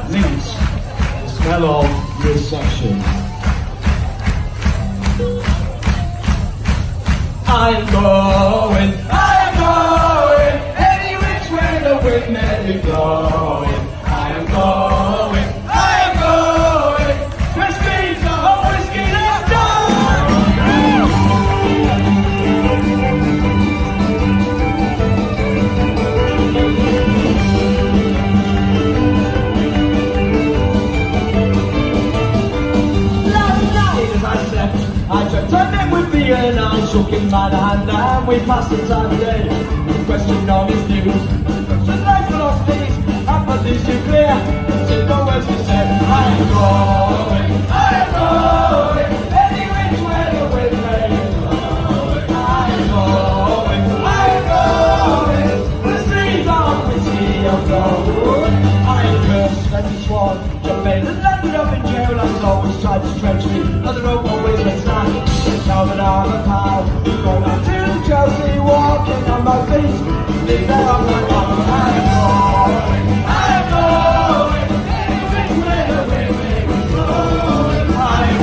links the smell of recession. I'm going, any which way the wind may be blowing. I'm going, where streets of whiskey let's go! Last night as I slept, I dreamt I met with me and I shook him by the hand and we passed the time of day. We questioned on his news, questioned life philosophies, and for this you clear, simple words to say. I'm going, any which way the wind may blow. I'm going, the streets of whiskey of gold. I cursed and sworn, jumping and landed up in jail. I always tried to stretch me, but the rope always went snap. Now that I'm a pal, going out to Chelsea, walking on my feet, leave there on my arm. I'm going, any which way the wind may be blowing. I'm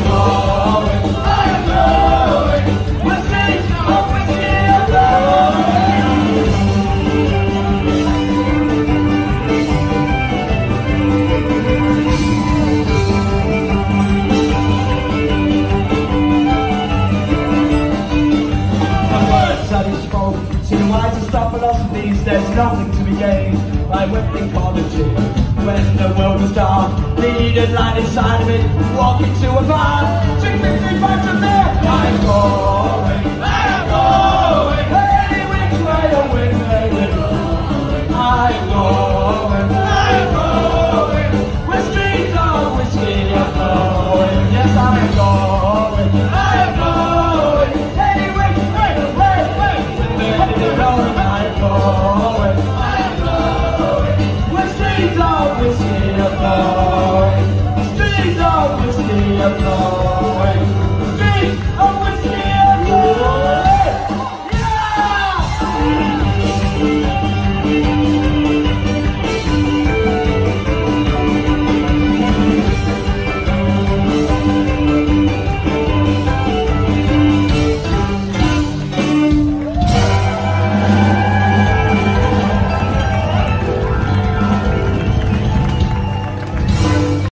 going, we're streets of whiskey of gold. Why to stop philosophies? There's nothing to be gained by whipping quality. When the world was dark, needed light inside of it. Walking to a bar, 255 to there. I'm going.